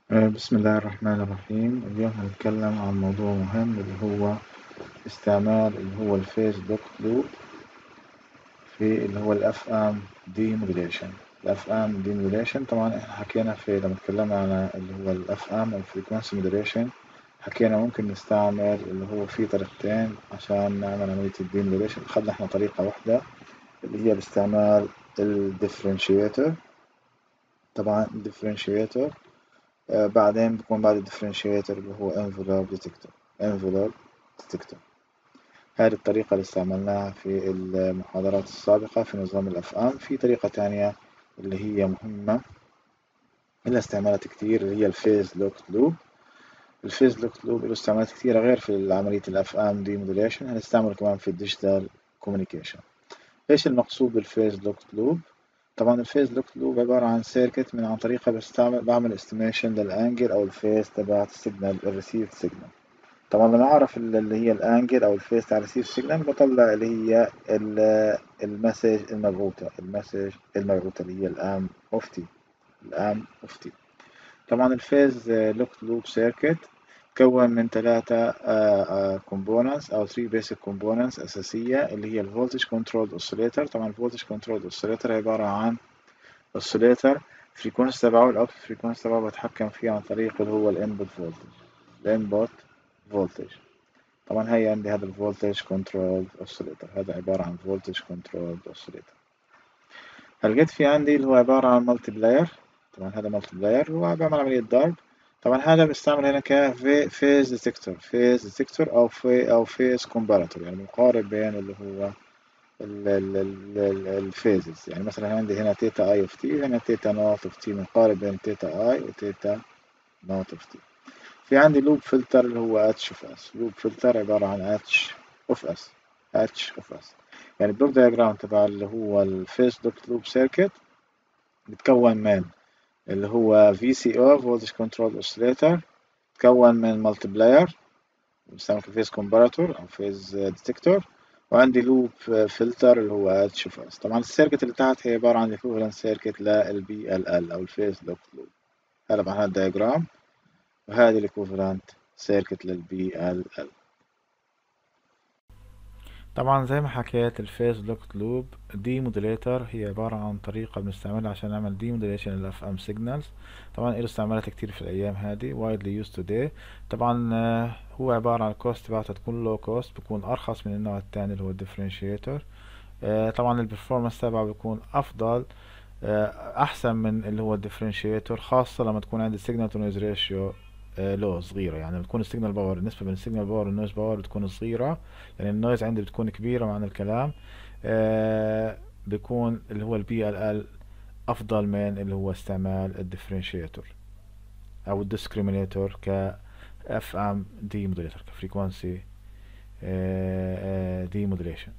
بسم الله الرحمن الرحيم. اليوم هنتكلم عن موضوع مهم اللي هو استعمال اللي هو الفيس دوك لوب في اللي هو الاف ام دي موديليشن. الاف ام دي موديليشن طبعا احنا حكينا في لما اتكلمنا عن اللي هو الاف ام او فريكونسي موديليشن، حكينا ممكن نستعمل اللي هو في طريقتين عشان نعمل عملية الدي موديليشن. أخذنا احنا طريقة واحدة اللي هي باستعمال الديفرنشيتور. طبعا الديفرنشيتور بعدين بيكون بعد الديفرنشيتور اللي هو envelope detector. هذه الطريقة اللي استعملناها في المحاضرات السابقة في نظام الأف أم. في طريقة تانية اللي هي مهمة لها استعمالات كتير اللي هي الفيز لوك لوب. الفيز لوك لوب له استعمالات كتيرة غير في عملية الأف أم دي موديليشن، هنستعمله كمان في الديجيتال كوميونيكيشن. ايش المقصود بالفيز لوك لوب؟ طبعا الفيز لوك لوب عبارة عن سيركت عن طريقها بعمل استيميشن للانجل او الفيز تبعت السيجنال الريسيف سيجنال. طبعا لما اعرف اللي هي الانجل او الفيز تاع الريسيف سيجنال بطلع اللي هي المسج المبعوثة اللي هي الام اوف تي. طبعا الفيز لوك لوب سيركت تكون من ثلاثة كومبوننتس أو 3 بيسك كومبوننتس أساسية اللي هي الفولتج كنترول أوسيليتر. طبعا الفولتج كنترول أوسيليتر عبارة عن أوسيليتر فريكونسي تبعه الأوت فريكونسي تبعه بتحكم فيه عن طريق اللي هو الانبوت فولتج. طبعا هي عندي هذا الفولتج كنترول أوسيليتر، هذا عبارة عن فولتج كنترول أوسيليتر. لقيت في عندي اللي هو عبارة عن مالتي بلاير. طبعا هذا مالتي بلاير هو بيعمل عملية ضرب. طبعا هذا بيستعمل هنا كفيز ديتكتور، فيز ديتكتور أو فيز كومباراتور، يعني مقارب بين اللي هو الفيزز. يعني مثلا عندي هنا تيتا اي اوف تي وهنا تيتا نوت اوف تي، مقارب بين تيتا اي وتيتا نوت اوف تي. في عندي لوب فلتر اللي هو اتش اوف اس. لوب فلتر عبارة عن اتش اوف اس. يعني البلوك دياجرام تبع اللي هو الفيس دوك لوب سيركت بتكون من اللي هو VCO Voltage Control Oscillator، تكون من مالتبلاير بنستعمل كفيز كومباراتور أو فيز ديتكتور، وعندي لوب فلتر اللي هو اتش اوف اس. طبعا السيركت اللي تحت هي عبارة عن equivalent سيركت للبي ال ال أو الفيز لوك لوب. هذا طبعا هذا الدياجرام، وهذه الايكوفالنت سيركت للبي ال ال. طبعا زي ما حكيت الفيز لوكت لوب دي موديليتر هي عبارة عن طريقة بنستعملها عشان نعمل دي موديليشن للاف ام سيجنالز. طبعا له استعمالات كتير في الايام هذه widely used today. طبعا هو عبارة عن الكوست تبعته تكون لو كوست، بيكون ارخص من النوع التاني اللي هو الديفرنشيتور. طبعا البرفورمانس تبعه بيكون افضل، احسن من اللي هو الديفرنشيتور، خاصة لما تكون عندي سيجنال تو نويز ريشيو لو صغيرة. يعني بتكون السيجنال باور، النسبة بين السيجنال باور والنويز باور بتكون صغيرة. يعني النويز عندي بتكون كبيرة معنى الكلام. بيكون اللي هو البي ال ال افضل من اللي هو استعمال الديفرنشيتور او الديسكريمينيتور ك اف ام دي موديليتور كفريكوانسي دي موديليشن.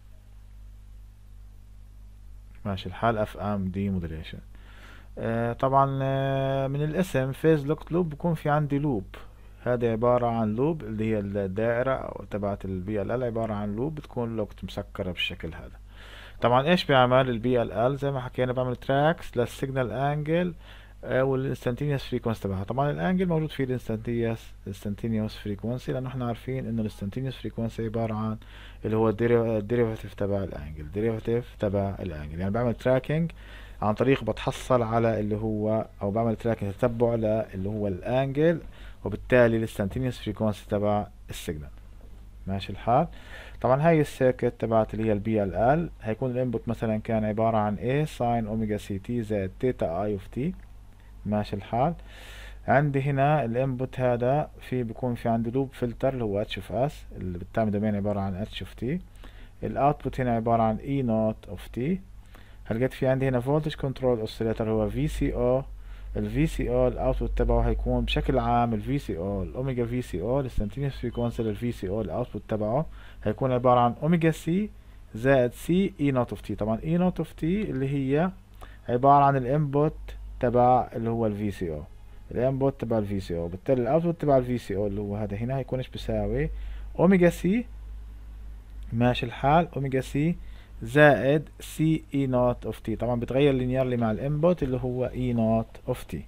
ماشي الحال اف ام دي موديليشن. طبعا من الاسم فيز لوكت لوب بكون في عندي لوب. هذا عبارة عن لوب اللي هي الدائرة أو تبعت البي ال ال، عبارة عن لوب بتكون لوكت مسكرة بالشكل هذا. طبعا ايش بيعمل البي ال ال؟ زي ما حكينا بعمل تراكس للسيجنال انجل والانستنتينيوس فريكونسي تبعها. طبعا الانجل موجود فيه الانستنتينيوس فريكونسي، لانه احنا عارفين انه الانستنتينيوس فريكونسي عبارة عن اللي هو الديريفاتيف تبع الانجل، يعني بعمل تراكنج عن طريق بتحصل على اللي هو او بعمل تراكنج تتبع اللي هو الانجل، وبالتالي الانستنتينيوس فريكونسي تبع السيجنال. ماشي الحال. طبعا هاي السيركت تبعت اللي هي البي ال ال هيكون الانبوت مثلا كان عبارة عن A ساين اوميجا سي تي زائد تيتا اي اوف تي. ماشي الحال. عندي هنا الانبوت هذا بيكون في عندي لوب فلتر اللي هو اتش اوف اس، اللي بالتايم دومين عبارة عن اتش اوف تي. الاوتبوت هنا عبارة عن اي نوت اوف تي. هلقيت في عندي هنا فولتج كنترول اوسيليتر هو في سي او. الفي سي او الاوتبوت تبعه هيكون بشكل عام الفي سي او الاوميجا في سي او الانستنتينيوس فريكونسي للفي سي او الاوتبوت تبعه هيكون عبارة عن اوميجا سي زائد سي اي نوت اوف تي. طبعا اي نوت اوف تي اللي هي عبارة عن الانبوت تبع اللي هو الفي سي او، الانبوت تبع الفي سي او، بالتالي الاوتبوت تبع الفي سي او اللي هو هذا هنا هيكون ايش بيساوي؟ اوميجا سي. ماشي الحال. اوميجا سي زائد سي اي نوت اوف تي. طبعا بتغير لينيرلي مع الانبوت اللي هو اي نوت اوف تي.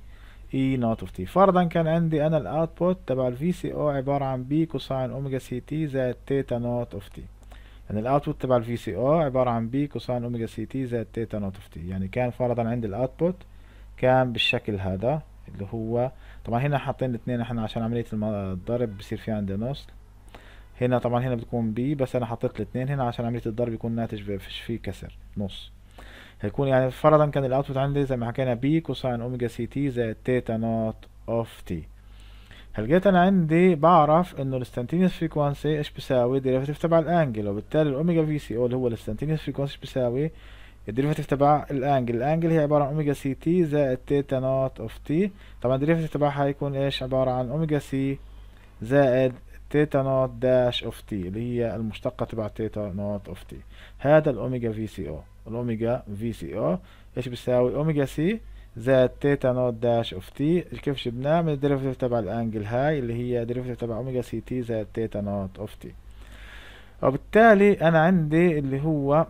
اي نوت اوف تي. فرضا كان عندي انا الاوتبوت تبع الفي سي او عبارة عن بي كوساين اوميجا سي تي زائد تيتا نوت اوف تي. يعني الاوتبوت تبع الفي سي او عبارة عن بي كوساين اوميجا سي تي زائد تيتا نوت اوف تي. يعني كان فرضا عندي الاوتبوت كان بالشكل هذا اللي هو طبعا هنا حاطين الاثنين احنا عشان عملية الضرب بصير في عندي نص. هنا طبعا هنا بتكون بي بس انا حطيت الاثنين هنا عشان عملية الضرب يكون ناتج فيش فيه كسر نص. هيكون يعني فرضا كان الاوتبوت عندي زي ما حكينا بي كوساين اوميجا سي تي زائد تيتا نوت اوف تي. هل جيت انا عندي بعرف انه الانستنتينيوس فريكوانسي ايش بيساوي ديريفاتيف تبع الانجل، وبالتالي الاوميجا في سي او اللي هو الانستنتينيوس فريكوانسي ايش بيساوي الديريفاتيف تبع الانجل هي عبارة عن اوميجا سي تي زائد تيتا نوت اوف تي. طبعا الديريفاتيف تبعها هيكون ايش عبارة عن اوميجا سي زائد تيتا نوت داش اوف تي اللي هي المشتقة تبع تيتا نوت اوف تي. هذا الاوميجا في سي او. الاوميجا في سي او ايش بيساوي اوميجا سي زائد تيتا نوت داش اوف تي. كيف جبناه من الديريفاتيف تبع الانجل هاي اللي هي ديريفاتيف تبع اوميجا سي تي زائد تيتا نوت اوف تي. وبالتالي انا عندي اللي هو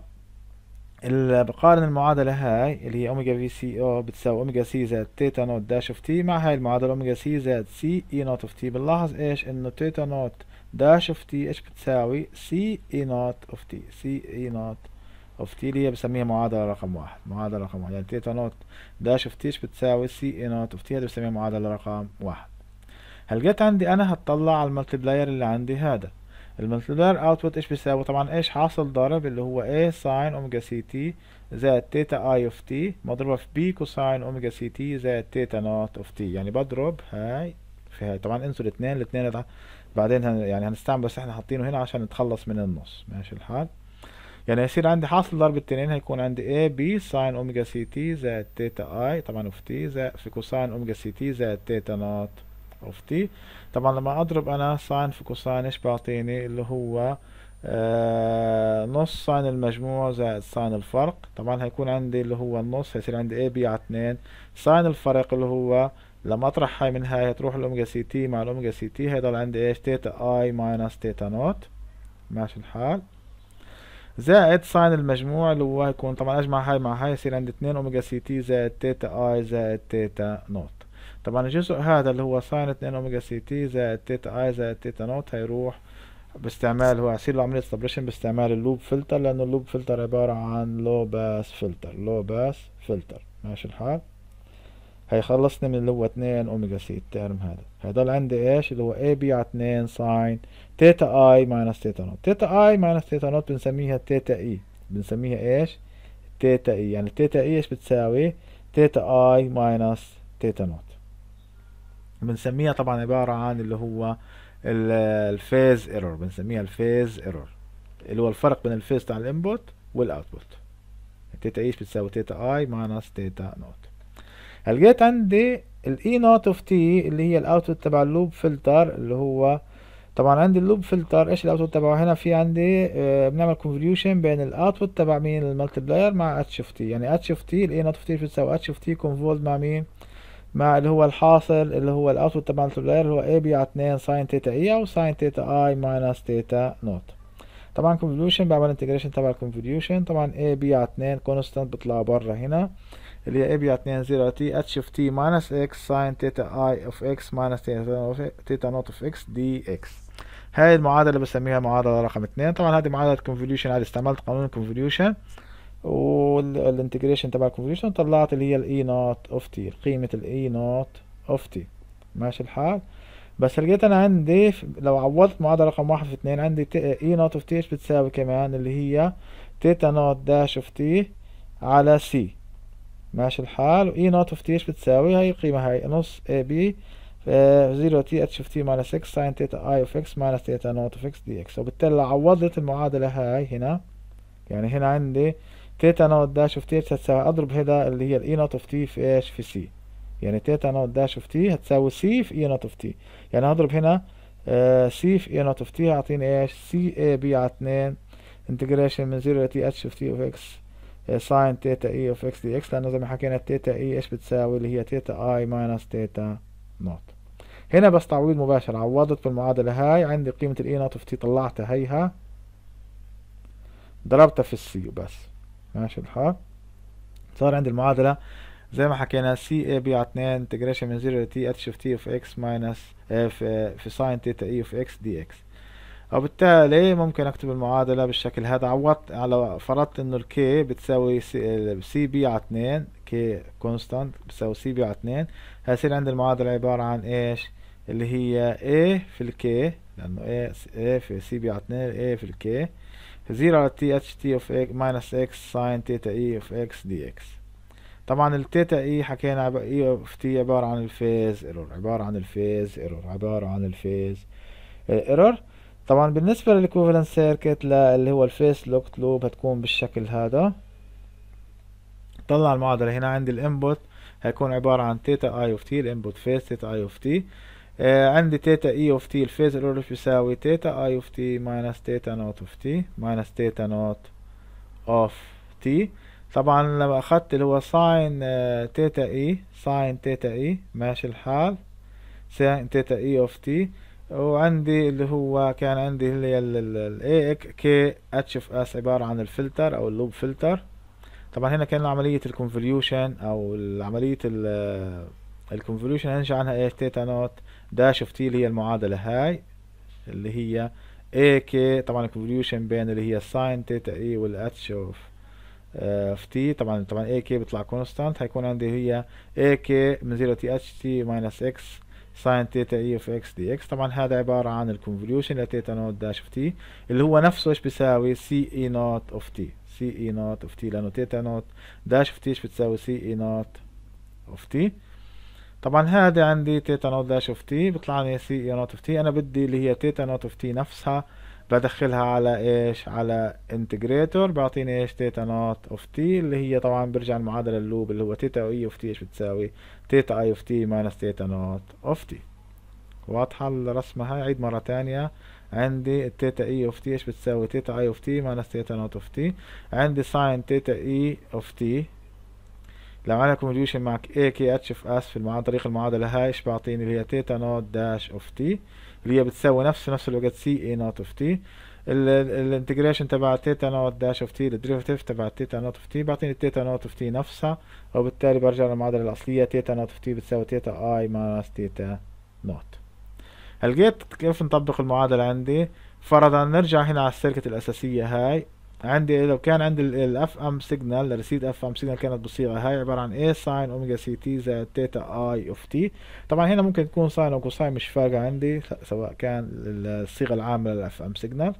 بقارن المعادلة هاي اللي هي اوميجا في سي او بتساوي اوميجا سي زائد تيتا نوت داش اوف تي مع هاي المعادلة اوميجا سي زائد سي اي نوت اوف تي. بنلاحظ ايش انه تيتا نوت داش اوف تي ايش بتساوي سي اي نوت اوف تي. سي اي نوت اوف تي اللي هي بسميها معادلة رقم واحد. معادلة رقم واحد يعني تيتا نوت داش اوف تي ايش بتساوي سي اي نوت اوف تي. هذا بسميها معادلة رقم واحد. هل جيت عندي انا هتطلع على الملتبلاير اللي عندي هذا الملتبلاير اوتبوت ايش بيساوي طبعا ايش حاصل ضرب اللي هو a ساين اوميجا سي تي زائد تيتا اي اوف تي مضروبة في b كوساين اوميجا سي تي زائد تيتا نوت اوف تي. يعني بضرب هاي في هاي. طبعا انسوا الاثنين بعدين يعني هنستعمل بس احنا حاطينه هنا عشان نتخلص من النص. ماشي الحال. يعني يصير عندي حاصل ضرب التنين هيكون عندي a b ساين اوميجا سي تي زائد تيتا اي طبعا اوف تي زائد في كوساين اوميجا سي تي زائد تيتا نوت اوف تي. طبعا لما اضرب انا ساين في كوساين ايش بعطيني اللي هو نص ساين المجموع زائد ساين الفرق. طبعا هيكون عندي اللي هو النص هيصير عندي اي بي على 2 ساين الفرق اللي هو لما اطرح هاي من هاي هتروح الاوميجا سي تي مع الاوميجا سي تي هيضل عندي ايش تيتا اي ماينس تيتا نوت. ماشي الحال. زائد ساين المجموع اللي هو هيكون طبعا اجمع هاي مع هاي يصير عندي 2 اوميجا سي تي زائد تيتا اي زائد تيتا نوت. طبعا الجزء هذا اللي هو ساين 2 اوميجا سي تي زائد تيتا اي زائد تيتا نوت هيروح باستعمال هو يصير له عملية سبريشن باستعمال اللوب فلتر لأنه اللوب فلتر عبارة عن لو باس فلتر. لو باس فلتر. ماشي الحال. هيخلصني من اللي هو 2 اوميجا سي الترم هذا. هيضل عندي ايش اللي هو اي بي على 2 ساين تيتا اي ماينس تيتا نوت. تيتا اي ماينس تيتا نوت بنسميها تيتا اي. بنسميها ايش تيتا اي. يعني تيتا اي ايش بتساوي تيتا اي ماينس تيتا نوت. بنسميها طبعا عبارة عن اللي هو الفيز ايرور. بنسميها الفيز ايرور اللي هو الفرق بين الفيز تاع الانبوت والاوتبوت. تيتا ايش بتساوي تيتا اي ماينس تيتا نوت. هل جيت عندي الاي نوت اوف تي اللي هي الاوتبوت تبع اللوب فلتر اللي هو طبعا عندي اللوب فلتر ايش الاوتبوت تبعه هنا في عندي بنعمل كونفوليوشن بين الاوتبوت تبع مين المالتبلاير مع اتش اوف تي. يعني اتش اوف تي الاي نوت اوف تي بتساوي اتش اوف تي كونفولد مع مين مع اللي هو الحاصل اللي هو الاوتبوت تبع المالتبلاير اللي هو اي بي على 2 ساين تيتا اي او ساين تيتا اي ماينس تيتا نوت. طبعا كونفوليوشن بعمل انتجريشن تبع الكونفوليوشن. طبعا اي بي على 2 كونستانت بيطلع برا هنا اللي هي اي بي على 2 0 تي اتش اوف تي ماينس اكس ساين تيتا اي اوف اكس ماينس تيتا نوت اوف اكس دي اكس. هاي المعادلة اللي بسميها معادلة رقم 2. طبعا هذه معادلة كونفوليوشن. هذه استعملت قانون الكونفوليوشن والانتجريشن تبع الكونفوليوشن طلعت اللي هي الاي نوت اوف تي قيمة الاي نوت اوف تي. ماشي الحال. بس لقيت انا عندي لو عوضت معادلة رقم 1 في 2 عندي اي نوت اوف تي ايش بتساوي كمان اللي هي تيتا نوت داش اوف تي على سي. ماشي الحال. واي نوت اوف تي ايش بتساوي هاي القيمة هاي نص اي بي 0 تي اتش اوف تي ماينس اكس ساين تيتا اي اوف اكس ماينس تيتا نوت اوف اكس دي اكس. وبالتالي لو عوضت المعادلة هاي هنا يعني هنا عندي تيتا نوت داش اوف تي هتساوي اضرب هنا اللي هي الاي نوت اوف تي في ايش في سي. يعني تيتا نوت داش اوف تي هتساوي سي في اي نوت اوف تي. يعني هضرب هنا سي في اي نوت اوف تي هعطيني ايش سي اي بي على 2 انتجريشن من 0 تي اتش اوف تي اوف اكس ساين تيتا اي اوف اكس دي اكس لانه زي ما حكينا تيتا اي ايش بتساوي اللي هي تيتا اي ماينس تيتا نوت. هنا بس تعويض مباشر. عوضت بالمعادلة هاي عندي قيمة الاي نوت اوف تي طلعتها هيها ضربتها في السي وبس. ماشي الحال. صار عندي المعادلة زي ما حكينا سي اي بي على 2 انتجريشن من 0 ل تي اتش اوف تي اوف اكس ماينس في ساين تيتا اي اوف اكس دي اكس. وبالتالي ممكن اكتب المعادلة بالشكل هذا. عوضت على فرضت انه الكي بتساوي سي بي على 2، كي كونستانت بتساوي سي بي على 2. هيصير عندي المعادلة عبارة عن ايش؟ اللي هي A في الكي، لانه A في سي بي على 2 A في الكي 0 على تي اتش تي اوف اكس ماينس اكس ساين تيتا اي اوف اكس دي اكس. طبعا التيتا اي حكينا اي اوف تي عبارة عن الفيز ايرور، عبارة عن الفيز ايرور. طبعا بالنسبة للايكوفالنت سيركت اللي هو الفيس لوكت لوب هتكون بالشكل هذا. طلع المعادلة هنا. عندي الانبوت هيكون عبارة عن تيتا اي اوف تي، الانبوت فيز تيتا اي اوف تي. عندي تيتا اي اوف تي الفيز ايرور بيساوي تيتا اي اوف تي ماينس تيتا نوت اوف تي ماينس تيتا نوت اوف تي. طبعا لما اخدت اللي هو ساين تيتا اي، ساين تيتا اي ماشي الحال، ساين تيتا اي اوف تي. وعندي اللي هو كان عندي اللي هي ال كي اتش اوف اس عبارة عن الفلتر او اللوب فلتر. طبعا هنا كان عملية الكونفوليوشن او عملية الكونفوليوشن هنشأ عنها ايش؟ تيتا نوت داش اوف تي اللي هي المعادلة هاي اللي هي اي كي. طبعا الكونفوليوشن بين اللي هي ساين تيتا اي والاتش اوف في تي. طبعا اي كي بيطلع كونستانت، هيكون عندي هي اي كي من 0 تي اتش تي ماينس اكس ساين تيتا اي اوف اكس دي اكس. طبعا هذا عبارة عن الكونفوليوشن لتيتا نوت داش اوف تي اللي هو نفسه ايش بيساوي؟ سي اي نوت اوف تي، سي اي نوت اوف تي، لانه تيتا نوت داش اوف تي ايش بتساوي؟ سي اي نوت اوف تي. طبعا هذا عندي تيتا نوت داش اوف تي بيطلع لي سي اي نوت اوف تي. انا بدي اللي هي تيتا نوت اوف تي نفسها بدخلها على ايش؟ على انتجريتور بعطيني ايش؟ تيتا نوت اوف تي اللي هي طبعا برجع المعادلة اللوب اللي هو تيتا اي اوف تي ايش بتساوي؟ تيتا اي اوف تي ماينس تيتا نوت اوف تي. واضحة الرسمة هاي؟ عيد مرة تانية. عندي التيتا اي اوف تي ايش بتساوي؟ تيتا اي اوف تي ماينس تيتا نوت اوف تي. عندي ساين تيتا اي اوف تي لو عملنا كونفوليوشن مع اي كي اتش اف اس في طريق المعادلة هاي ايش بعطيني؟ اللي هي تيتا نوت داش اوف تي اللي هي بتساوي نفس الوقت سي اي نوت اوف تي. الانتجريشن تبع تيتا نوت داش اوف تي الديريفاتيف تبع تيتا نوت اوف تي بعطيني تيتا نوت اوف تي نفسها، وبالتالي برجع للمعادلة الأصلية تيتا نوت اوف تي بتساوي تيتا اي ماينس تيتا نوت. هلقيت كيف نطبق المعادلة عندي. فرضا نرجع هنا على السيركت الأساسية هاي. عندي لو كان عندي الاف ام سيجنال الريسيد اف ام سيجنال كانت بالصيغه هاي عباره عن اي ساين اوميجا سي تي زائد تيتا اي اوف تي. طبعا هنا ممكن تكون ساين او كوساين مش فارقه عندي سواء كان الصيغه العامه للاف ام سيجنال.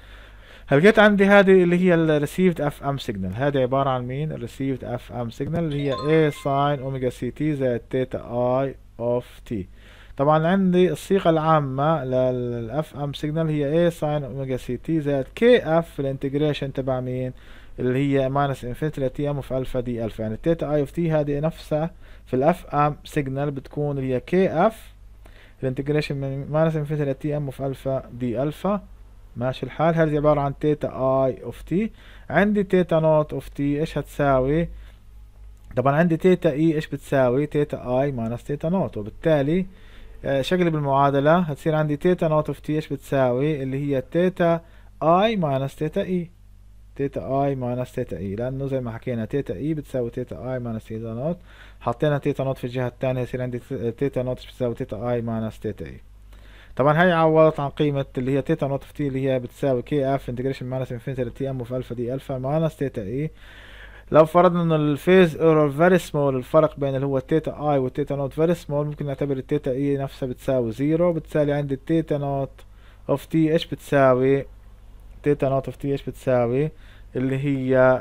لقيت عندي هذه اللي هي الريسيفد اف ام سيجنال. هذه عباره عن مين؟ الريسيفد اف ام سيجنال اللي هي اي ساين اوميجا سي تي زائد تيتا اي اوف تي. طبعا عندي الصيغة العامة للاف ام سيجنال هي a ساين اوميجا سي تي زائد كي اف في الانتجريشن تبع مين؟ اللي هي ماينس انفينيتي لتي ام اوف الفا دي الفا. يعني التيتا اي اوف تي هذه نفسها في الاف ام سيجنال بتكون اللي هي كي اف الانتجريشن من ماينس انفينيتي لتي ام اوف الفا دي الفا. ماشي الحال. هذه عبارة عن تيتا اي اوف تي. عندي تيتا نوت اوف تي ايش هتساوي؟ طبعا عندي تيتا اي ايش بتساوي؟ تيتا اي ماينس تيتا نوت. وبالتالي شقلب المعادلة هتصير عندي تيتا نوت اوف تي ايش بتساوي؟ اللي هي تيتا اي ماينس تيتا اي، تيتا اي ماينس تيتا اي، لانه زي ما حكينا تيتا اي بتساوي تيتا اي ماينس تيتا نوت. حطينا تيتا نوت في الجهة الثانية يصير عندي تيتا نوت بتساوي تيتا اي ماينس تيتا اي. طبعا هاي عوضت عن قيمة اللي هي تيتا نوت اوف تي اللي هي بتساوي كي اف انتجريشن ماينس انفينيتي لتي ام اوف الفا دي الفا ماينس تيتا اي. لو فرضنا ان الفيز ايرور فيري سمول، الفرق بين اللي هو التيتا اي والتيتا نوت فيري سمول، ممكن نعتبر التيتا اي نفسها بتساوي زيرو. بالتالي عندي التيتا نوت اوف تي ايش بتساوي؟ تيتا نوت اوف تي ايش بتساوي؟ اللي هي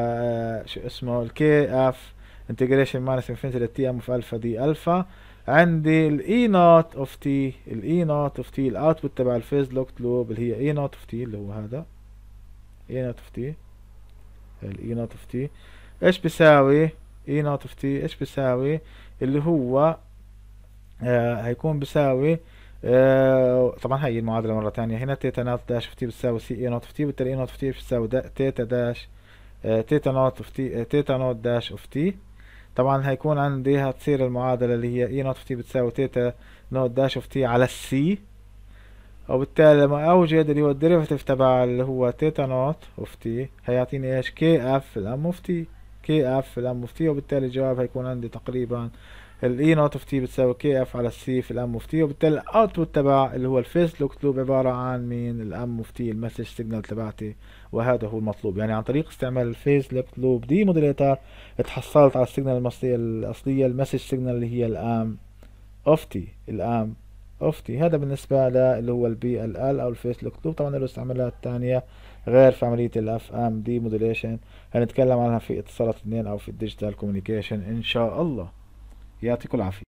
شو اسمه الكي اف انتجريشن ماينس انفينيتي للتي ام اوف الفا دي الفا. عندي الاي نوت اوف تي، الاي نوت اوف تي الاوتبوت تبع الفيز لوكت لوب اللي هي اي نوت اوف تي اللي هو هذا اي نوت اوف تي. الاي نوت اوف تي ايش بيساوي؟ اي نوت اوف تي ايش بيساوي؟ اللي هو هيكون بيساوي طبعا هي المعادلة مرة تانية. هنا تيتا نوت داش اوف تي بتساوي سي اي نوت اوف تي، بالتالي اي نوت اوف تي بتساوي تيتا داش تيتا نوت اوف تي تيتا نوت داش اوف تي. طبعا هيكون عندي هتصير المعادلة اللي هي اي نوت اوف تي بتساوي تيتا نوت داش اوف تي على السي. وبالتالي لما اوجد اللي هو الديريفاتيف تبع اللي هو تيتا نوت اوف تي هيعطيني ايش؟ كي اف الام اوف تي. كي اف الام اوف تي، وبالتالي الجواب هيكون عندي تقريبا الاي نوت اوف تي بتساوي كي اف على السي في الام اوف تي، وبالتالي الاوتبوت تبع اللي هو الفيس لوك لوب عبارة عن مين؟ الام اوف تي، المسج سيجنال تبعتي، وهذا هو المطلوب. يعني عن طريق استعمال الفيس لوك لوب دي موديليتر اتحصلت على السيجنال الأصلية المسج سيجنال اللي هي الام اوف تي، الام اوف تي. هذا بالنسبة اللي هو البي ال ال او الفيس لوك لوب. طبعا له استعمالات تانية غير في عملية الاف ام دي موديليشن، هنتكلم عنها في اتصالات اثنين او في الديجيتال كوميونيكيشن ان شاء الله. يعطيكم العافية.